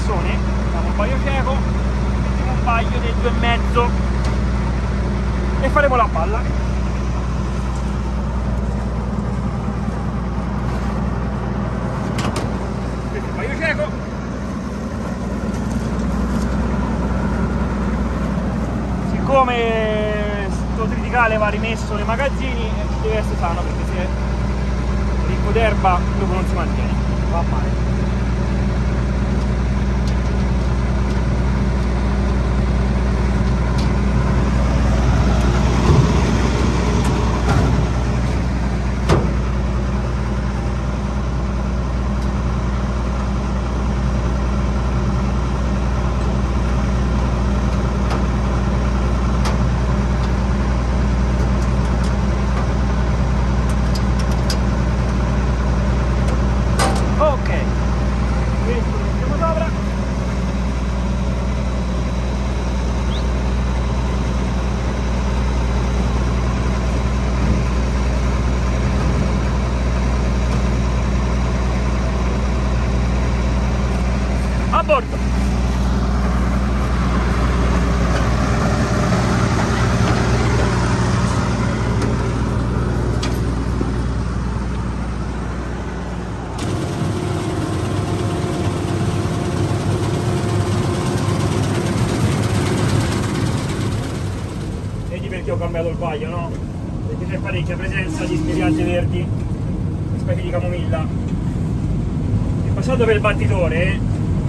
cassone, facciamo un paio cieco, mettiamo un paio del 2,5 e faremo la palla. Questo è un paio cieco. Siccome sto triticale va rimesso nei magazzini, deve essere sano, perché se è ricco d'erba dopo non si mantiene, va male. A bordo. Vedi perché ho cambiato il vaglio, no? Perché c'è parecchia presenza di spiriaggi verdi, specie di camomilla. E passando per il battitore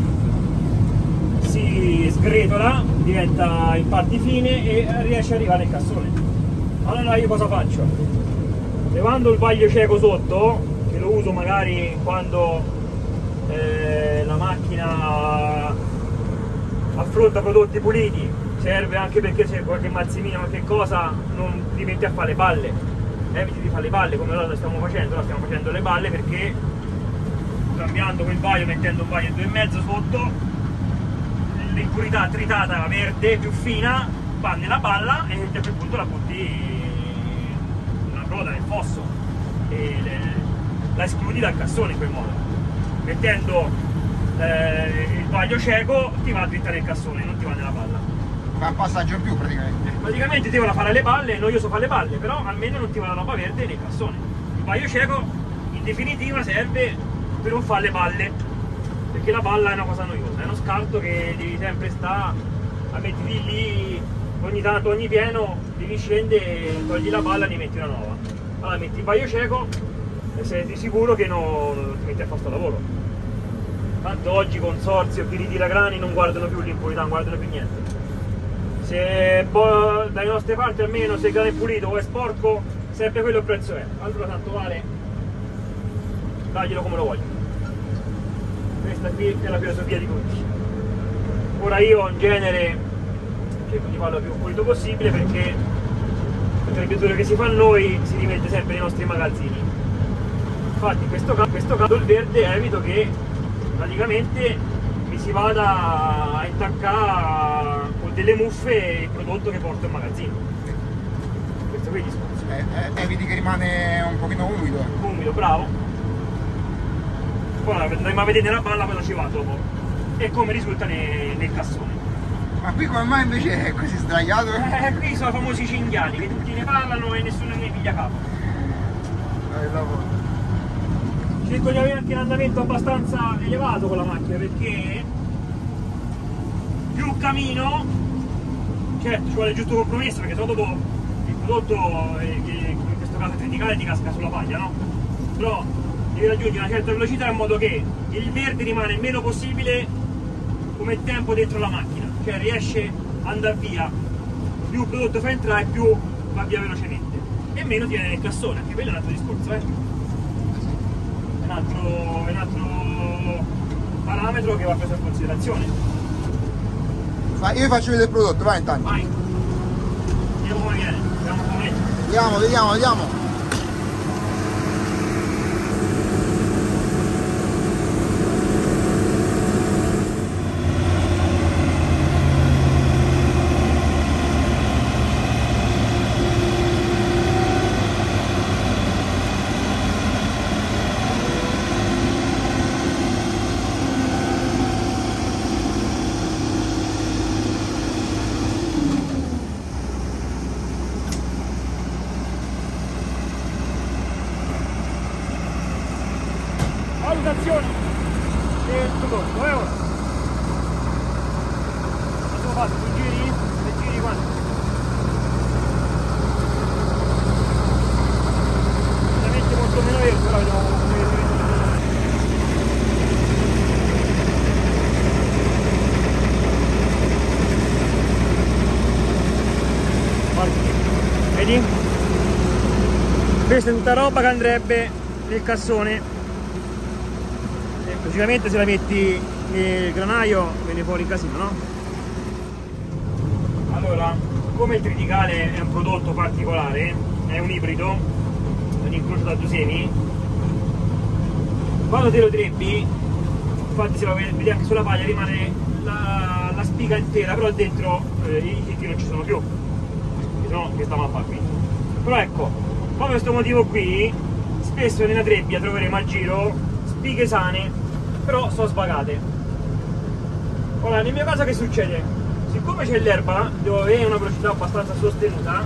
si sgretola, diventa in parti fine e riesce ad arrivare nel cassone. Allora io cosa faccio? Levando il vaglio cieco sotto, che lo uso magari quando la macchina affronta prodotti puliti, serve anche perché c'è qualche mazzimino, qualche cosa, non ti metti a fare le balle, eviti di fare le balle come ora stiamo facendo le balle, perché cambiando quel vaglio, mettendo un vaglio 2,5 sotto, l'impurità tritata verde più fina va nella balla e a quel punto la butti una broda nel fosso e la escludi dal cassone in quel modo. Mettendo il vaglio cieco ti va dritta nel cassone, non ti va nella balla. Fa un passaggio in più praticamente. Praticamente ti va a fare le balle, non io so fare le balle, però almeno non ti va la roba verde nel cassone. Il vaglio cieco in definitiva serve per non fare le balle, perché la balla è una cosa noiosa, è uno scarto che devi sempre stare a metterti lì, ogni tanto, ogni pieno devi scendere, togli la balla e ne metti una nuova. Allora metti il vaglio cieco e sei di sicuro che non ti metti a fare sto lavoro. Tanto oggi consorzio e chi ritira grani non guardano più l'impurità, non guardano più niente. Se dalle nostre parti almeno se il grano è pulito o è sporco, sempre quello il prezzo è. Allora tanto vale, taglielo come lo voglio. Questa qui è la filosofia di tutti. Ora io in genere cerco di farlo il più pulito possibile, perché la trebbiatura che si fa a noi si rimette sempre nei nostri magazzini. Infatti in questo caso il verde evito che praticamente mi si vada a intaccare con delle muffe il prodotto che porto in magazzino. Questo qui è il discorso. Eviti che rimane un pochino umido. Umido, bravo. Poi andremo a vedere nella balla cosa ci va dopo e come risulta nel cassone. Ma qui come mai invece è così sdraiato? Qui sono famosi cinghiali che tutti ne parlano e nessuno ne piglia capo. Cerco di avere anche un andamento abbastanza elevato con la macchina, perché più cammino, certo ci vuole il giusto compromesso, perché sennò dopo il prodotto, che in questo caso è triticale, ti casca sulla paglia, no? Però devi raggiungere una certa velocità in modo che il verde rimane il meno possibile come tempo dentro la macchina, cioè riesce ad andare via, più il prodotto fa entrare più va via velocemente e meno ti viene nel cassone, anche quello è un altro discorso, è un altro parametro che va preso in considerazione. Ma io vi faccio vedere il prodotto, vai intanto. Vai, vediamo come viene, vediamo come viene. Vediamo. questa è tutta roba che andrebbe nel cassone. Logicamente se la metti nel granaio viene fuori in casino, no? Allora, come il triticale è un prodotto particolare, è un ibrido, è un incrocio da due semi, quando te lo trebbi, infatti se lo vedi anche sulla paglia, rimane la spiga intera, però dentro i chicchi non ci sono più, se no che stiamo a fare qui. Però ecco, proprio per questo motivo qui, spesso nella trebbia troveremo a giro spighe sane, però sono svagate. Ora, nel mio caso che succede? Siccome c'è l'erba, devo avere una velocità abbastanza sostenuta,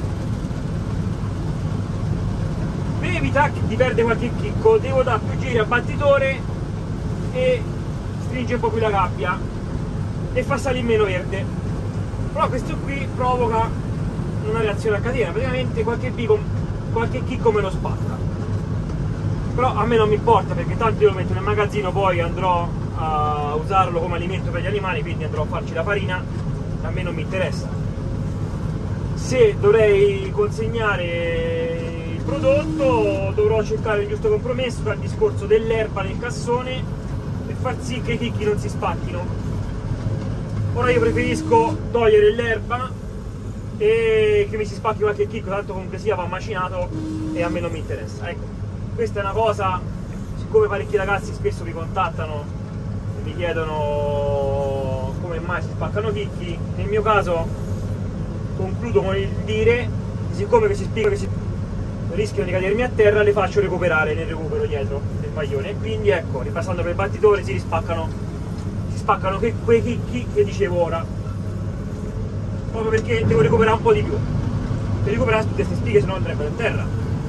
per evitare di perdere qualche chicco, devo dare più giri al battitore e stringe un po' più la gabbia e fa salire meno verde. Però questo qui provoca una reazione a catena, praticamente qualche chicco me lo spatta. Però a me non mi importa, perché tanto io lo metto nel magazzino, poi andrò a usarlo come alimento per gli animali, quindi andrò a farci la farina, a me non mi interessa. Se dovrei consegnare il prodotto dovrò cercare il giusto compromesso tra il discorso dell'erba nel cassone e far sì che i chicchi non si spacchino. Ora io preferisco togliere l'erba e che mi si spacchi qualche chicco, tanto comunque sia va macinato e a me non mi interessa. Ecco, questa è una cosa, siccome parecchi ragazzi spesso mi contattano e mi chiedono come mai si spaccano chicchi, nel mio caso concludo con il dire, siccome che si spicca, che si rischiano di cadermi a terra, le faccio recuperare nel recupero dietro del maglione, e quindi ecco, ripassando per il battitore si spaccano quei chicchi che dicevo ora, proprio perché devo recuperare un po' di più per recuperare tutte queste spighe, se no andrebbero a terra.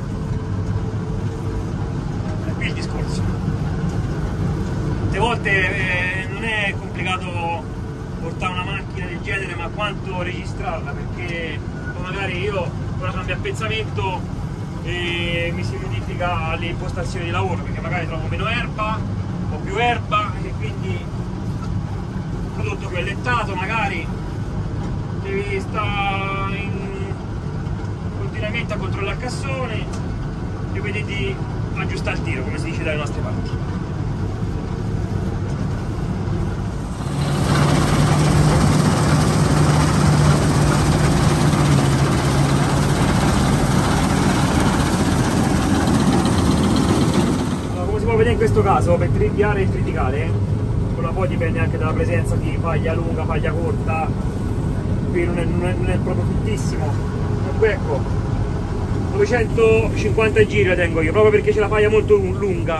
È qui il discorso. Tante volte non è complicato portare una macchina del genere, ma quanto registrarla, perché magari io ora cambio appezzamento e mi si modifica le impostazioni di lavoro, perché magari trovo meno erba o più erba e quindi il prodotto più allettato, magari devi stare continuamente a controllare il cassone e vedi di aggiustare il tiro, come si dice dalle nostre parti. In questo caso per tribbiare il triticale, ora poi dipende anche dalla presenza di paglia lunga, paglia corta, qui non è proprio fittissimo, comunque ecco 950 giri la tengo io, proprio perché c'è la paglia molto lunga.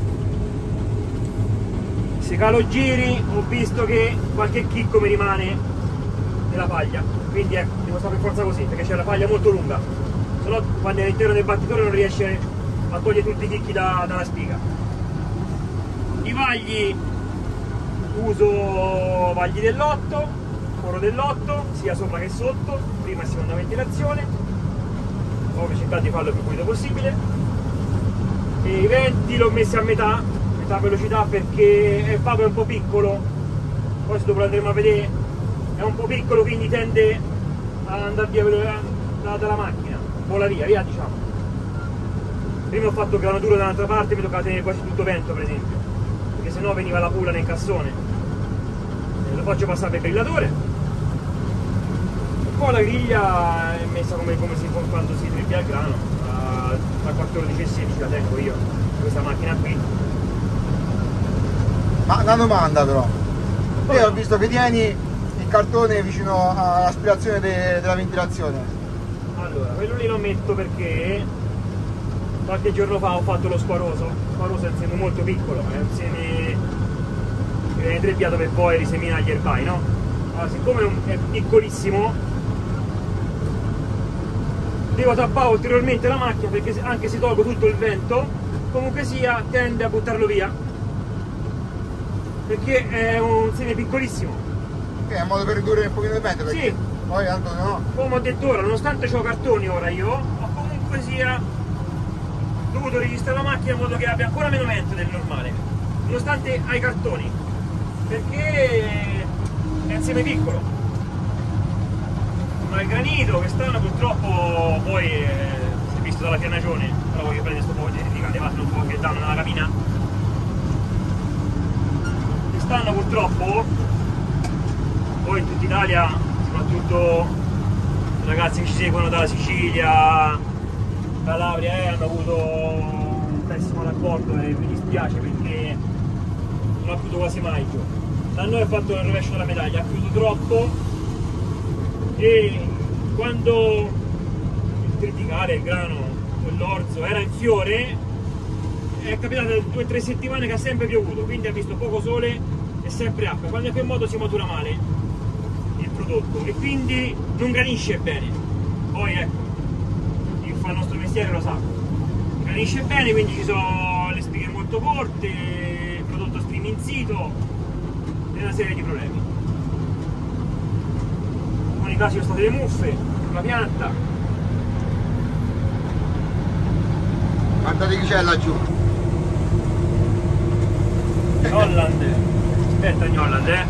Se calo giri ho visto che qualche chicco mi rimane nella paglia, quindi ecco, devo stare per forza così, perché c'è la paglia molto lunga, se no quando è all'interno del battitore non riesce a togliere tutti i chicchi dalla spiga. I vagli, uso vagli dell'8, foro dell'8, sia sopra che sotto, prima e seconda ventilazione, ho cercato di farlo il più pulito possibile, e i venti l'ho messi a metà velocità, perché il pavo è un po' piccolo, poi se dopo lo andremo a vedere è un po' piccolo, quindi tende ad andare via dalla macchina, vola via diciamo. Prima ho fatto granaturo da un'altra parte, mi toccava tenere quasi tutto vento per esempio, perché sennò veniva la pula nel cassone. Lo faccio passare per grillatore, e poi la griglia è messa come si fa quando si tribbia il grano, da 14 e 16 la tengo io, questa macchina qui. Ma una domanda però, io ho visto che tieni il cartone vicino all'aspirazione della ventilazione. Allora, quello lì lo metto perché qualche giorno fa ho fatto lo squaroso. Lo squaroso è un seme molto piccolo, è un seme che viene trebbiato per poi riseminare gli erbai, no? Allora, siccome è piccolissimo, devo tappare ulteriormente la macchina, perché anche se tolgo tutto il vento, comunque sia tende a buttarlo via, perché è un seme piccolissimo. È un modo per ridurre un pochino il vento, perché sì. Poi tanto no. Come ho detto ora, nonostante ho cartoni ora io, ho comunque sia dovuto registrare la macchina in modo che abbia ancora meno vento del normale, nonostante ai cartoni, perché è un seme piccolo. Ma il granito quest'anno purtroppo poi si è visto visto dalla fiannagione, però voglio prendere questo po' di elettrica, levatelo un po' che danno nella cabina. Quest'anno purtroppo, poi in tutta Italia, soprattutto i ragazzi che ci seguono dalla Sicilia, Calabria, hanno avuto un pessimo rapporto e mi dispiace perché non ha piovuto quasi mai più. Da noi ha fatto il rovescio della medaglia, ha piovuto troppo e quando il triticale, il grano, l'orzo era in fiore è capitato 2 o 3 settimane che ha sempre piovuto, quindi ha visto poco sole e sempre acqua. Quando è quel modo si matura male il prodotto e quindi non granisce bene. Poi ecco, chi fa il nostro mestiere lo sa, granisce bene, quindi ci sono le spighe molto corte, il prodotto striminzito e una serie di problemi. In alcuni casi sono state le muffe sulla pianta. Guardate chi c'è laggiù. Holland, aspetta Holland,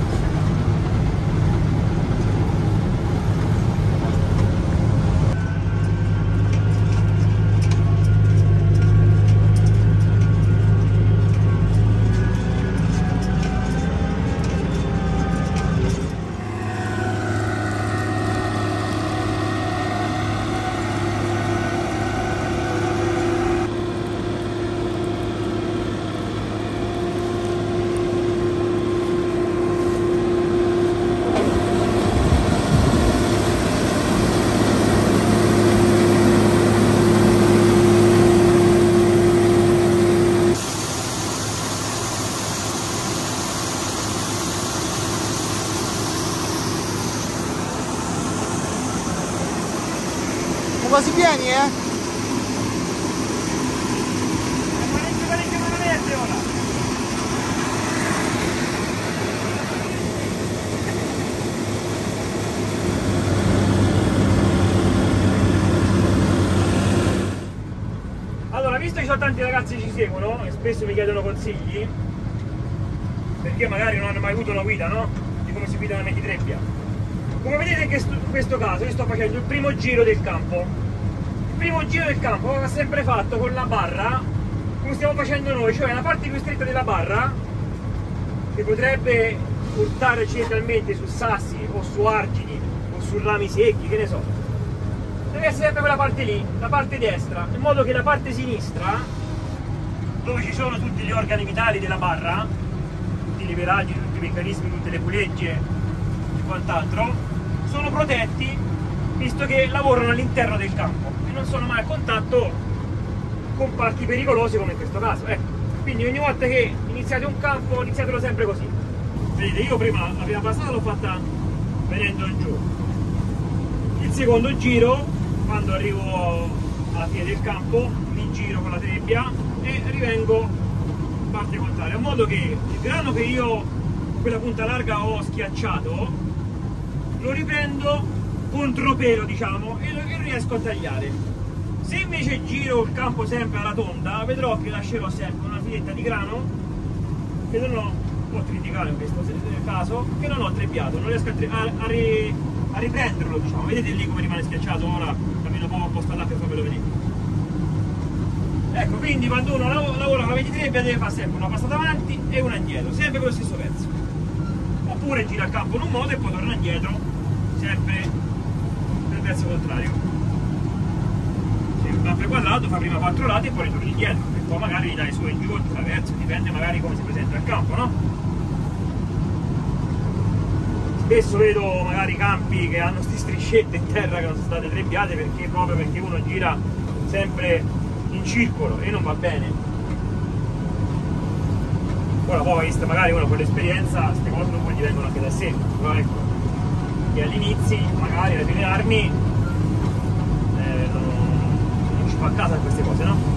Quasi pieni, parecchio veramente ora. Allora, visto che ci sono tanti ragazzi che ci seguono e spesso mi chiedono consigli, perché magari non hanno mai avuto una guida, no? Di come si guida una 23 trebbia. Come vedete che in questo caso io sto facendo il primo giro del campo. Il primo giro del campo va sempre fatto con la barra, come stiamo facendo noi, cioè la parte più stretta della barra, che potrebbe urtare accidentalmente su sassi o su argini o su rami secchi, che ne so. Deve essere sempre quella parte lì, la parte destra, in modo che la parte sinistra, dove ci sono tutti gli organi vitali della barra, tutti i leveraggi, tutti i meccanismi, tutte le pulegge e quant'altro, sono protetti visto che lavorano all'interno del campo e non sono mai a contatto con parti pericolose come in questo caso. Ecco. Quindi ogni volta che iniziate un campo iniziatelo sempre così. Vedete, io prima la prima passata l'ho fatta venendo giù. Il secondo giro, quando arrivo alla fine del campo, mi giro con la trebbia e rivengo parte contraria, in modo che il grano che io quella punta larga ho schiacciato lo riprendo contropelo, diciamo, e lo riesco a tagliare. Se invece giro il campo sempre alla tonda, vedrò che lascerò sempre una filetta di grano che non ho, o triticale in questo caso, che non ho trebbiato, non riesco a riprenderlo, diciamo. Vedete lì come rimane schiacciato, ora cammino poco appostato per farvelo vedere. Ecco, quindi quando uno lavora con la 23 deve fare sempre una passata avanti e una indietro, sempre per lo stesso pezzo. Oppure gira il campo in un modo e poi torna indietro, sempre nel pezzo contrario. Se il campo è quadrato fa prima 4 lati e poi ritorni indietro, e poi magari dai su e giù, attraverso, dipende magari come si presenta il campo, no? Spesso vedo magari campi che hanno queste striscette in terra che non sono state trebbiate proprio perché uno gira sempre in circolo e non va bene. Ora poi, visto magari uno con l'esperienza, queste cose dopo gli vengono anche da sé, però ecco, che all'inizio magari alle prime armi non ci fa caso a queste cose, no?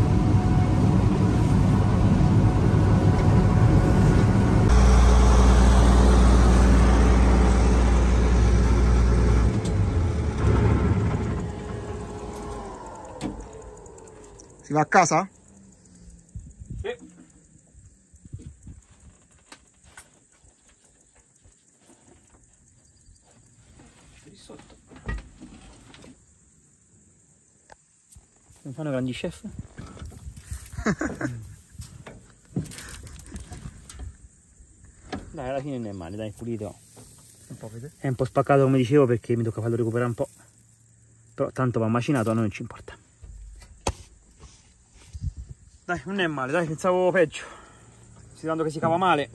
Si va a casa? Sì. Lì sotto. Non fanno grandi chef? Dai, alla fine non è male, dai, pulito. Un po', vede? È un po' spaccato come dicevo perché mi tocca farlo recuperare un po'. Però tanto va macinato, a noi non ci importa. Dai, non è male, dai, pensavo peggio. Considerando che si cava male.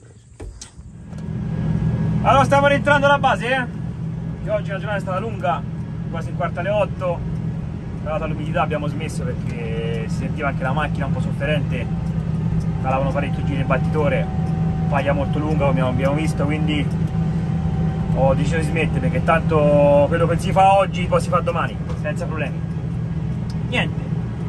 Allora stiamo rientrando alla base, che oggi la giornata è stata lunga, quasi un quarto alle 8. Data l'umidità abbiamo smesso perché si sentiva anche la macchina un po' sofferente, calavano parecchio giri nel battitore, faglia molto lunga come abbiamo visto, quindi ho deciso di smettere perché tanto quello che si fa oggi poi si fa domani, senza problemi. Niente,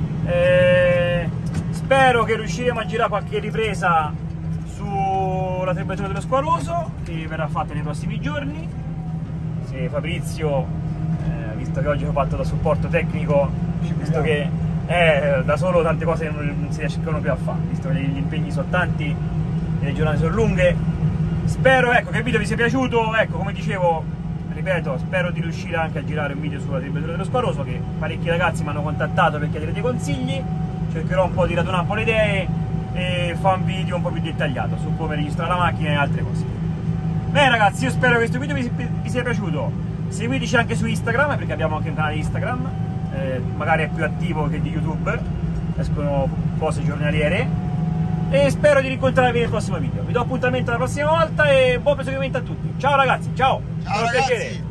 spero che riusciremo a girare qualche ripresa sulla temperatura dello squaloso che verrà fatta nei prossimi giorni. Se Fabrizio, visto che oggi ho fatto da supporto tecnico, visto che da solo tante cose non si riescono più a fare, visto che gli impegni sono tanti e le giornate sono lunghe. Spero, ecco, che il video vi sia piaciuto. Ecco, come dicevo, ripeto, spero di riuscire anche a girare un video sulla temperatura dello squaloso, che parecchi ragazzi mi hanno contattato per chiedere dei consigli. Cercherò un po' di radunare un po' le idee e fare un video un po' più dettagliato su come registrare la macchina e altre cose. Bene ragazzi, io spero che questo video vi sia piaciuto. Seguiteci anche su Instagram, perché abbiamo anche un canale Instagram, magari è più attivo che di YouTube, escono cose giornaliere, e spero di rincontrarvi nel prossimo video. Vi do appuntamento la prossima volta e buon proseguimento a tutti. Ciao ragazzi, ciao! Ciao ragazzi! Piacere.